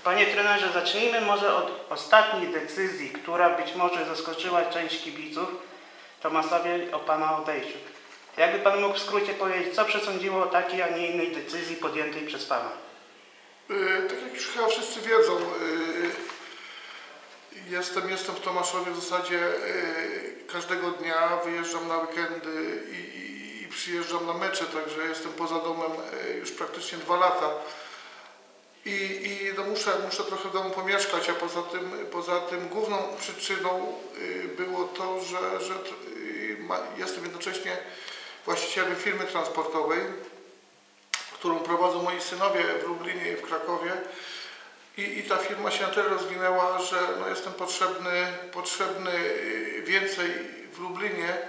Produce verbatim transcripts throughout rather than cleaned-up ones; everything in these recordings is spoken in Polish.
Panie trenerze, zacznijmy może od ostatniej decyzji, która być może zaskoczyła część kibiców Tomasowie o Pana odejściu. Jakby Pan mógł w skrócie powiedzieć, co przesądziło o takiej, a nie innej decyzji podjętej przez Pana? Yy, tak jak już chyba wszyscy wiedzą, yy, jestem, jestem w Tomaszowie w zasadzie yy, każdego dnia, wyjeżdżam na weekendy i, i, i przyjeżdżam na mecze, także jestem poza domem yy, już praktycznie dwa lata. I, i no muszę, muszę trochę w domu pomieszkać, a poza tym, poza tym główną przyczyną yy, było to, że, że yy, ma, jestem jednocześnie właścicielem firmy transportowej, którą prowadzą moi synowie w Lublinie i w Krakowie. I, i ta firma się na tyle rozwinęła, że no jestem potrzebny, potrzebny więcej w Lublinie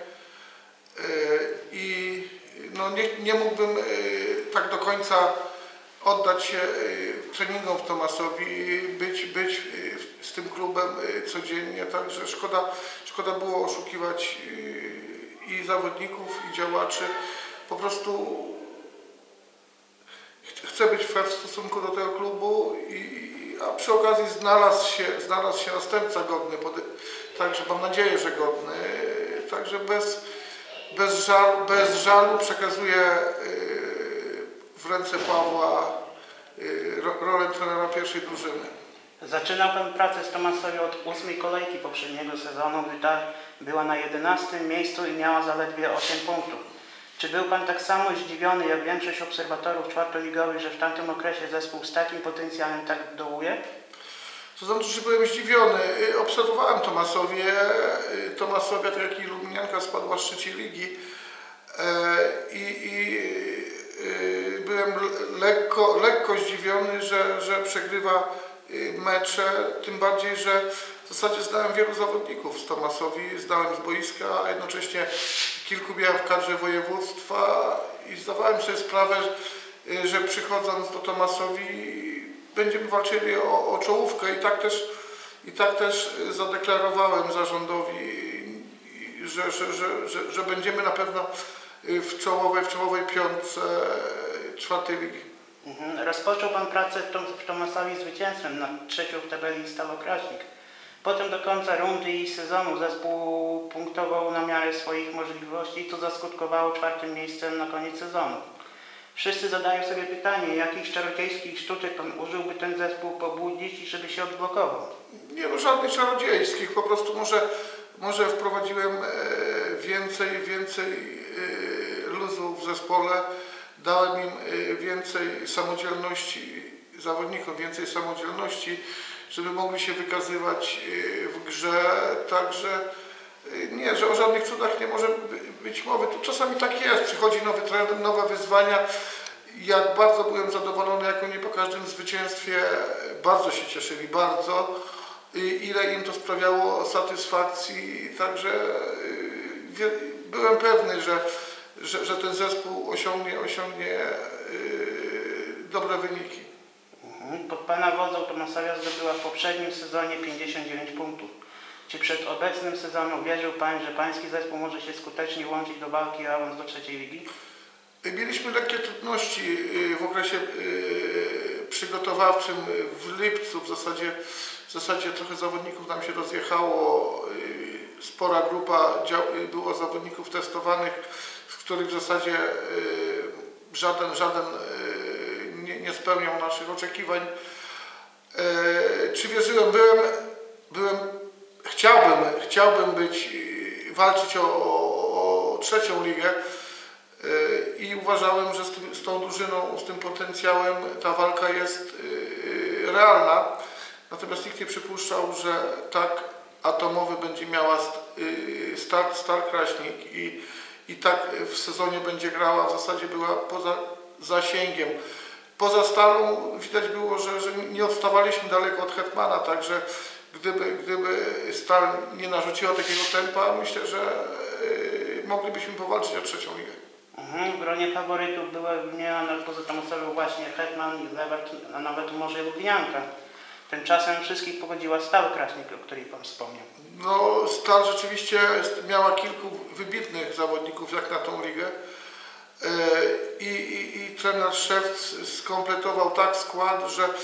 i no nie, nie mógłbym tak do końca oddać się treningom w Tomasowi, być, być z tym klubem codziennie, także szkoda, szkoda było oszukiwać i zawodników, i działaczy. Po prostu chcę być fair w stosunku do tego klubu, i, a przy okazji znalazł się, znalazł się następca godny, także mam nadzieję, że godny. Także bez, bez, żal, bez żalu przekazuję w ręce Pawła rolę trenera pierwszej drużyny. Zaczynał Pan pracę z Tomasowi od ósmej kolejki poprzedniego sezonu, gdy ta była na jedenastym miejscu i miała zaledwie osiem punktów. Czy był Pan tak samo zdziwiony jak większość obserwatorów czwartoligowych, że w tamtym okresie zespół z takim potencjałem tak dołuje? To znaczy, że byłem zdziwiony. Obserwowałem Tomasowie. Tomasowia, tak jak i Lubnianka, spadła z trzeciej ligi. I, i byłem lekko, lekko zdziwiony, że, że przegrywa mecze, tym bardziej, że w zasadzie znałem wielu zawodników z Tomasowi, znałem z boiska, a jednocześnie kilku miałem w kadrze województwa i zdawałem sobie sprawę, że przychodząc do Tomasowi będziemy walczyli o, o czołówkę i tak też, i tak też zadeklarowałem zarządowi, że, że, że, że, że będziemy na pewno w czołowej, w czołowej piątce czwartej ligi. Mhm. Rozpoczął Pan pracę w Tomasowi zwycięstwem nad trzecią w tabeli Stal Kraśnik. Potem do końca rundy i sezonu zespół punktował na miarę swoich możliwości, co zaskutkowało czwartym miejscem na koniec sezonu. Wszyscy zadają sobie pytanie, jakich czarodziejskich sztuczek Pan użył, by ten zespół pobudzić i żeby się odblokował? Nie, no żadnych czarodziejskich, po prostu może, może wprowadziłem więcej, więcej luzu w zespole, dałem im więcej samodzielności, zawodnikom więcej samodzielności, żeby mogli się wykazywać w grze, także nie, że o żadnych cudach nie może być mowy. Tu czasami tak jest, przychodzi nowy trener, nowe wyzwania. Jak bardzo byłem zadowolony, jak oni po każdym zwycięstwie bardzo się cieszyli, bardzo. Ile im to sprawiało satysfakcji, także byłem pewny, że, że, że ten zespół osiągnie, osiągnie dobre wyniki. Pod Pana wodzą Tomasowia zdobyła w poprzednim sezonie pięćdziesiąt dziewięć punktów. Czy przed obecnym sezonem wierzył Pan, że Pański zespół może się skutecznie łączyć do walki o awans do trzeciej ligi? Mieliśmy lekkie trudności w okresie przygotowawczym w lipcu. W zasadzie, w zasadzie trochę zawodników nam się rozjechało. Spora grupa było zawodników testowanych, z których w zasadzie żaden, żaden nie, nie spełniał naszych oczekiwań. Czy wierzyłem? Byłem, byłem chciałbym, chciałbym być, walczyć o, o, o trzecią ligę i uważałem, że z, tym, z tą drużyną, z tym potencjałem ta walka jest realna. Natomiast nikt nie przypuszczał, że tak atomowy będzie miała start Stal Kraśnik i, i tak w sezonie będzie grała, w zasadzie była poza zasięgiem. Poza Stalą widać było, że, że nie odstawaliśmy daleko od Hetmana, także gdyby, gdyby Stal nie narzuciła takiego tempa, myślę, że yy, moglibyśmy powalczyć o trzecią ligę. Mhm. W gronie faworytów były wymienione poza Tomasową właśnie Hetman i Lewak, a nawet może Lublinianka. Tymczasem wszystkich pogodziła Stal Kraśnik, o której Pan wspomniał. No, Stal rzeczywiście miała kilku wybitnych zawodników jak na tą ligę. I, i, i trener Szewc skompletował tak skład, że,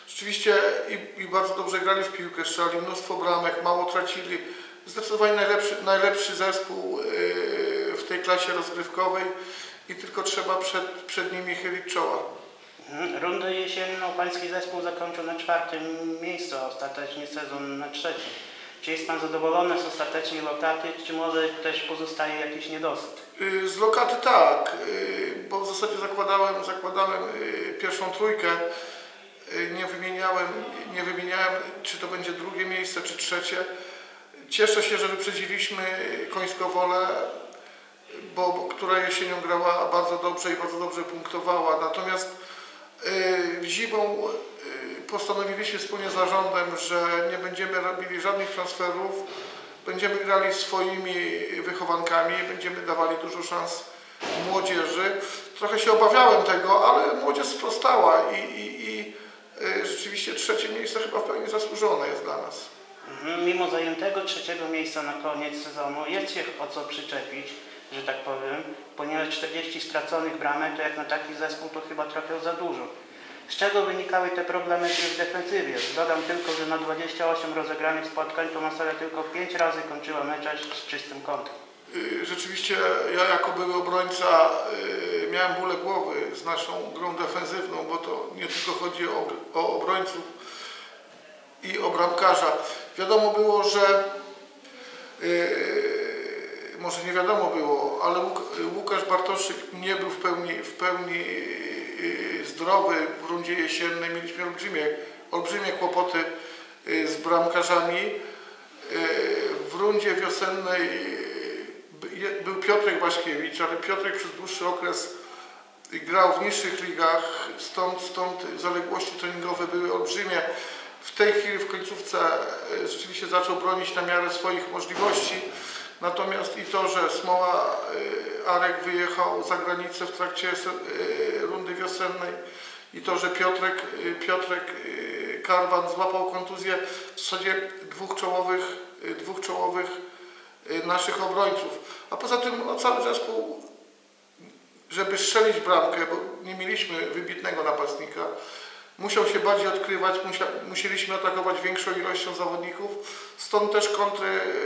rzeczywiście i, i bardzo dobrze grali w piłkę, strzelali mnóstwo bramek, mało tracili. Zdecydowanie najlepszy, najlepszy zespół yy, w tej klasie rozgrywkowej i tylko trzeba przed, przed nimi chylić czoła. Rundę jesienną pański zespół zakończył na czwartym miejscu, a ostatecznie sezon na trzecim. Czy jest pan zadowolony z ostatecznej lokaty, czy może też pozostaje jakiś niedosyt? Yy, z lokaty tak, yy, bo w zasadzie zakładałem, zakładałem yy, pierwszą trójkę. Yy, nie wymieniałem, nie wymieniałem, czy to będzie drugie miejsce, czy trzecie. Cieszę się, że wyprzedziliśmy Końską Wolę, bo, bo, która jesienią grała bardzo dobrze i bardzo dobrze punktowała. Natomiast yy, zimą yy, postanowiliśmy wspólnie z zarządem, że nie będziemy robili żadnych transferów, będziemy grali swoimi wychowankami, będziemy dawali dużo szans młodzieży. Trochę się obawiałem tego, ale młodzież sprostała i, i, i yy, rzeczywiście trzecie miejsce chyba w pełni zasłużone jest dla nas. Mimo zajętego trzeciego miejsca na koniec sezonu jest się o co przyczepić, że tak powiem, ponieważ czterdzieści straconych bramek to jak na taki zespół to chyba trochę za dużo. Z czego wynikały te problemy w defensywie? Dodam tylko, że na dwadzieścia osiem rozegranych spotkań Tomasowia tylko pięć razy kończyła mecze z czystym kątem. Rzeczywiście ja jako były obrońca miałem bóle głowy z naszą grą defensywną, bo to nie tylko chodzi o, o obrońców i o bramkarza. Wiadomo było, że yy, może nie wiadomo było, ale Łuk Łukasz Bartoszyk nie był w pełni, w pełni yy, zdrowy w rundzie jesiennej. Mieliśmy olbrzymie, olbrzymie kłopoty yy, z bramkarzami. Yy, w rundzie wiosennej yy, był Piotrek Waśkiewicz, ale Piotrek przez dłuższy okres grał w niższych ligach, stąd, stąd zaległości treningowe były olbrzymie. W tej chwili w końcówce rzeczywiście zaczął bronić na miarę swoich możliwości. Natomiast i to, że Smoła Arek wyjechał za granicę w trakcie rundy wiosennej i to, że Piotrek, Piotrek Karwan złapał kontuzję w zasadzie dwóch czołowych, dwóch czołowych naszych obrońców. A poza tym no, cały zespół, żeby strzelić bramkę, bo nie mieliśmy wybitnego napastnika, musiał się bardziej odkrywać, musia, musieliśmy atakować większą ilością zawodników, stąd też kontry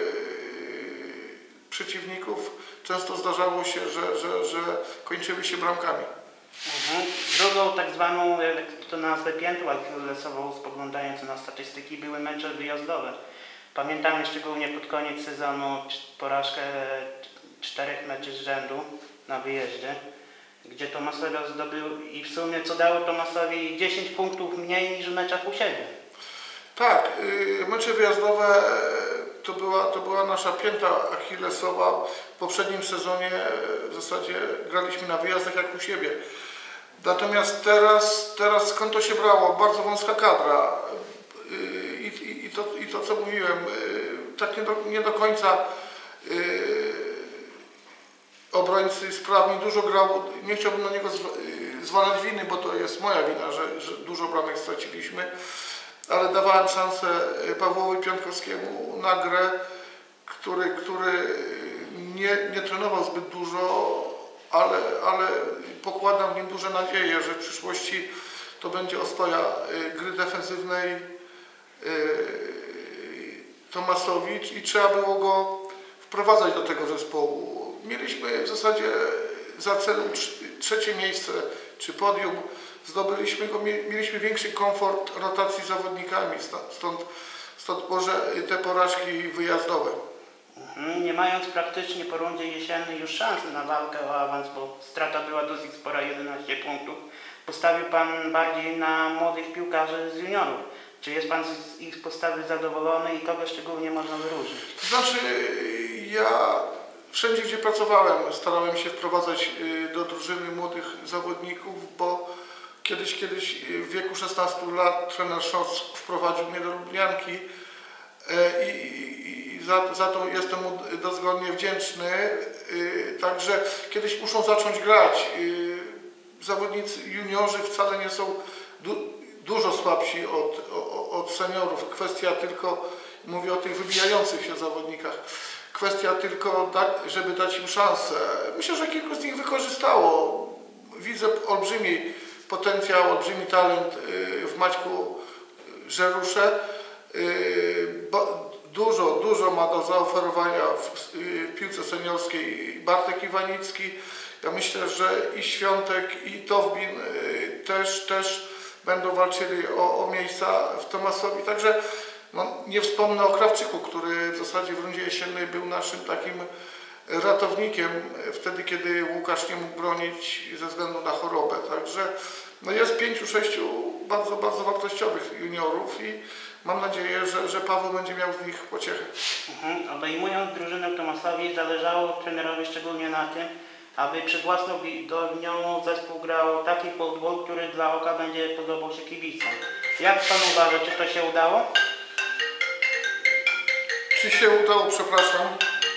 yy, przeciwników często zdarzało się, że, że, że kończyły się bramkami. Mhm. Drugą tak zwaną, jak to nazwę, piętą achillesową, spoglądając na statystyki, były mecze wyjazdowe. Pamiętamy szczególnie pod koniec sezonu porażkę czterech meczów z rzędu na wyjeździe, gdzie Tomasowia zdobył i w sumie co dało Tomasowi dziesięć punktów mniej niż w meczach u siebie. Tak, yy, mecze wyjazdowe to była, to była nasza pięta achillesowa. W poprzednim sezonie w zasadzie graliśmy na wyjazdach jak u siebie. Natomiast teraz, teraz skąd to się brało? Bardzo wąska kadra. Yy, i, i, to, I to co mówiłem, yy, tak nie do, nie do końca yy, obrońcy sprawni, dużo grał, nie chciałbym na niego zwalać winy, bo to jest moja wina, że, że dużo bramek straciliśmy, ale dawałem szansę Pawłowi Piątkowskiemu na grę, który, który nie, nie trenował zbyt dużo, ale, ale pokładam w nim duże nadzieje, że w przyszłości to będzie ostoja gry defensywnej Tomasowicz i trzeba było go wprowadzać do tego zespołu. Mieliśmy w zasadzie za cel trzecie miejsce czy podium, zdobyliśmy go, mieliśmy większy komfort rotacji zawodnikami, stąd, stąd może te porażki wyjazdowe. Nie mając praktycznie po rundzie jesiennej już szansy na walkę o awans, bo strata była dosyć spora, jedenaście punktów, postawił Pan bardziej na młodych piłkarzy z juniorów. Czy jest Pan z ich postawy zadowolony i kogo szczególnie można wyróżnić? To znaczy, ja wszędzie, gdzie pracowałem, starałem się wprowadzać do drużyny młodych zawodników, bo kiedyś, kiedyś w wieku szesnastu lat trener Szos wprowadził mnie do Lublianki i, i, i za, za to jestem mu dozgodnie wdzięczny. Także kiedyś muszą zacząć grać. Zawodnicy juniorzy wcale nie są du, dużo słabsi od, od seniorów. Kwestia tylko, mówię o tych wybijających się zawodnikach, kwestia tylko, żeby dać im szansę. Myślę, że kilku z nich wykorzystało. Widzę olbrzymi potencjał, olbrzymi talent w Maćku że ruszę. Dużo, dużo ma do zaoferowania w, w piłce seniorskiej Bartek Iwanicki. Ja myślę, że i Świątek, i Towbin też, też będą walczyli o, o miejsca w Tomasowi. Także no, nie wspomnę o Krawczyku, który w zasadzie w rundzie jesiennej był naszym takim ratownikiem wtedy, kiedy Łukasz nie mógł bronić ze względu na chorobę. Także no, jest pięciu, sześciu bardzo, bardzo wartościowych juniorów i mam nadzieję, że, że Paweł będzie miał z nich pociechę. Mhm. Obejmując drużynę Tomasowi, zależało trenerowi szczególnie na tym, aby przed własną widownią zespół grał taki futbol, który dla oka będzie podobał się kibicom. Jak pan uważa, czy to się udało? Czy się udało, przepraszam.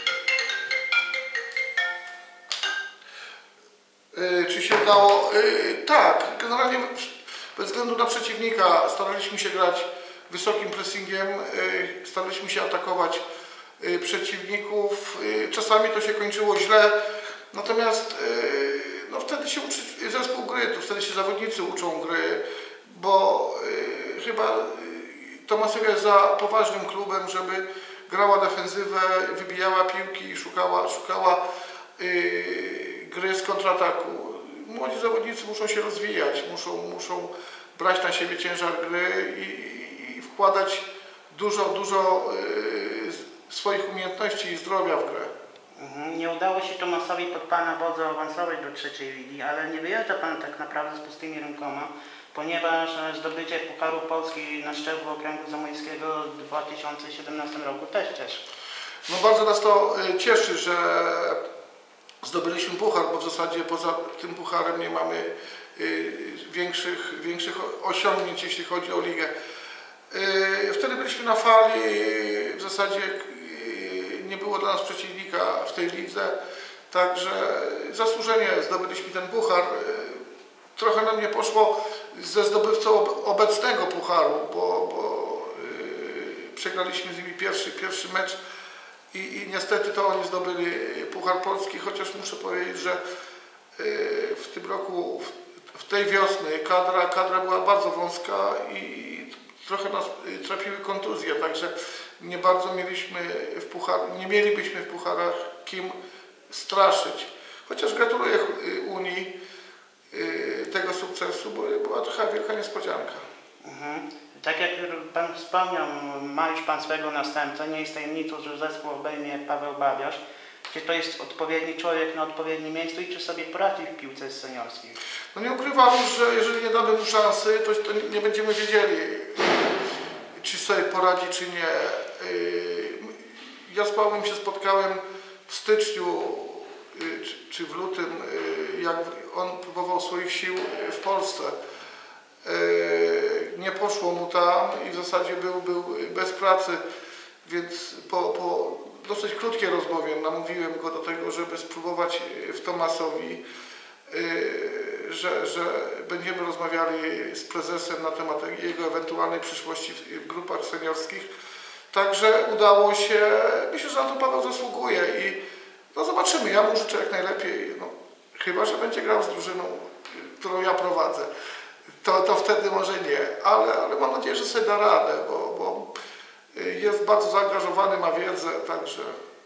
Yy, czy się udało? Yy, tak, generalnie bez względu na przeciwnika staraliśmy się grać wysokim pressingiem, yy, staraliśmy się atakować yy, przeciwników. Yy, czasami to się kończyło źle, natomiast yy, no wtedy się uczy zespół gry, to wtedy się zawodnicy uczą gry, bo yy, chyba yy, Tomasowia jest za poważnym klubem, żeby grała defensywę, wybijała piłki i szukała, szukała yy, gry z kontrataku. Młodzi zawodnicy muszą się rozwijać, muszą, muszą brać na siebie ciężar gry i, i wkładać dużo, dużo yy, swoich umiejętności i zdrowia w grę. Mhm. Nie udało się Tomasowi pod pana wodzą awansować do trzeciej ligi, ale nie wyjeżdża pan tak naprawdę z pustymi rękoma, ponieważ zdobycie Pucharu Polski na szczeblu okręgu zamojskiego w dwa tysiące siedemnastym roku też cieszy. No bardzo nas to cieszy, że zdobyliśmy puchar, bo w zasadzie poza tym pucharem nie mamy większych, większych osiągnięć, jeśli chodzi o ligę. Wtedy byliśmy na fali, w zasadzie nie było dla nas przeciwnika w tej lidze, także zasłużenie zdobyliśmy ten puchar. Trochę nam nie poszło ze zdobywcą obecnego pucharu, bo, bo yy, przegraliśmy z nimi pierwszy, pierwszy mecz i, i niestety to oni zdobyli Puchar Polski, chociaż muszę powiedzieć, że yy, w tym roku, w, w tej wiosny kadra, kadra była bardzo wąska i trochę nas trapiły kontuzje, także nie bardzo mieliśmy w puchar, nie mielibyśmy w pucharach kim straszyć. Chociaż gratuluję Unii tego sukcesu, bo była trochę wielka niespodzianka. Mhm. Tak jak pan wspomniał, ma już pan swego następcę, nie jest tajemnicą, że zespół obejmie Paweł Babiarz. Czy to jest odpowiedni człowiek na odpowiednim miejscu i czy sobie poradzi w piłce seniorskiej? No nie ukrywam, że jeżeli nie damy mu szansy, to, to nie będziemy wiedzieli, czy sobie poradzi, czy nie. Ja z Pawłem się spotkałem w styczniu czy, czy w lutym, jak on próbował swoich sił w Polsce. Nie poszło mu tam i w zasadzie był, był bez pracy, więc po, po dosyć krótkiej rozmowie namówiłem go do tego, żeby spróbować w Tomasowi, że, że będziemy rozmawiali z prezesem na temat jego ewentualnej przyszłości w, w grupach seniorskich. Także udało się, myślę, że na to Paweł zasługuje i no zobaczymy, ja mu życzę jak najlepiej, no, chyba że będzie grał z drużyną, którą ja prowadzę. To, to wtedy może nie, ale, ale mam nadzieję, że sobie da radę, bo, bo jest bardzo zaangażowany, ma wiedzę, także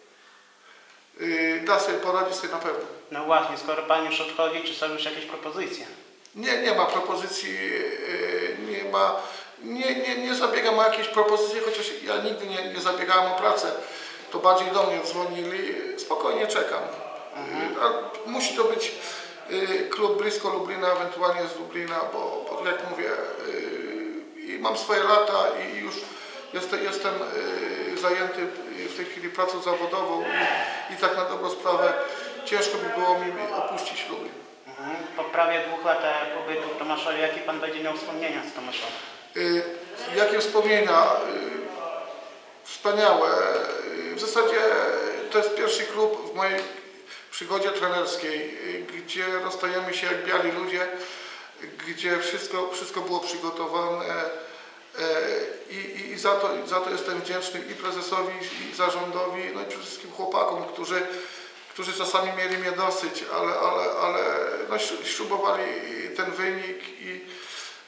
da sobie poradzić sobie na pewno. No właśnie, skoro pan już odchodzi, czy są już jakieś propozycje? Nie, nie ma propozycji, nie ma, nie, nie, nie zabiegam o jakieś propozycje, chociaż ja nigdy nie, nie zabiegałem o pracę, to bardziej do mnie dzwonili, spokojnie czekam. Mhm. A musi to być klub blisko Lublina, ewentualnie z Lublina, bo, bo jak mówię, i mam swoje lata i już jestem, jestem zajęty w tej chwili pracą zawodową i, i tak na dobrą sprawę ciężko by było mi opuścić Lublin. Mhm. Po prawie dwóch latach pobytu w Tomaszowie, jakie pan będzie miał wspomnienia z Tomaszowa? Jakie wspomnienia? Wspaniałe. W zasadzie to jest pierwszy klub w mojej przygodzie trenerskiej, gdzie rozstajemy się jak biali ludzie, gdzie wszystko, wszystko było przygotowane i, i, i za, to, za to jestem wdzięczny i prezesowi, i zarządowi, no i przede wszystkim chłopakom, którzy, którzy czasami mieli mnie dosyć, ale, ale, ale no, śrubowali ten wynik i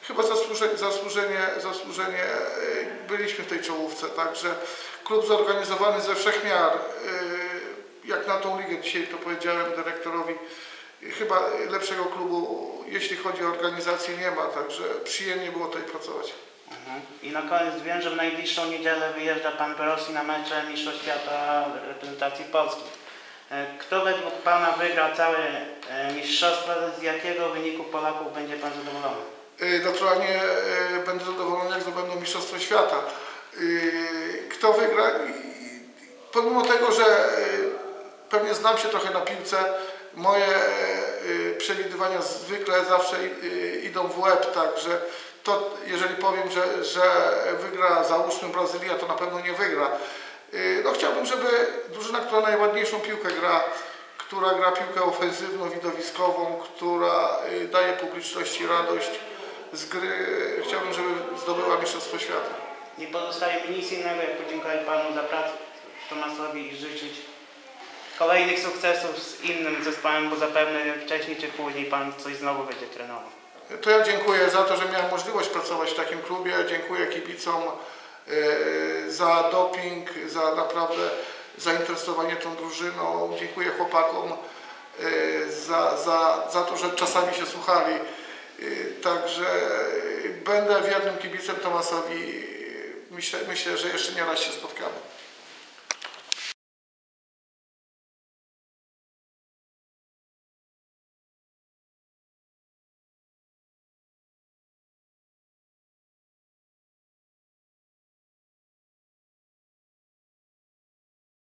chyba zasłużenie, zasłużenie, zasłużenie byliśmy w tej czołówce, także klub zorganizowany ze wszech miar, jak na tą ligę, dzisiaj to powiedziałem dyrektorowi, chyba lepszego klubu, jeśli chodzi o organizację, nie ma, także przyjemnie było tutaj pracować. Mhm. I na koniec wiem, że w najbliższą niedzielę wyjeżdża Pan do Rosji na mecze Mistrzostw Świata reprezentacji Polski. Kto według Pana wygra całe mistrzostwa, z jakiego wyniku Polaków będzie Pan zadowolony? Naturalnie będę zadowolony, jak zdobędą Mistrzostwo Świata. Kto wygra? Pomimo tego, że pewnie znam się trochę na piłce, moje przewidywania zwykle zawsze idą w łeb, także to jeżeli powiem, że, że wygra załóżmy Brazylia, to na pewno nie wygra. No chciałbym, żeby drużyna, która najładniejszą piłkę gra, która gra piłkę ofensywną, widowiskową, która daje publiczności radość z gry, chciałbym, żeby zdobyła Mistrzostwo Świata. Nie pozostaje mi nic innego, jak podziękować Panu za pracę Tomasowi i życzyć kolejnych sukcesów z innym zespołem, bo zapewne wcześniej czy później Pan coś znowu będzie trenował. To ja dziękuję za to, że miałem możliwość pracować w takim klubie. Dziękuję kibicom za doping, za naprawdę zainteresowanie tą drużyną. Dziękuję chłopakom za, za, za to, że czasami się słuchali. Także będę wiernym kibicem Tomasowi. Myślę, myślę, że jeszcze nie raz się spotkamy.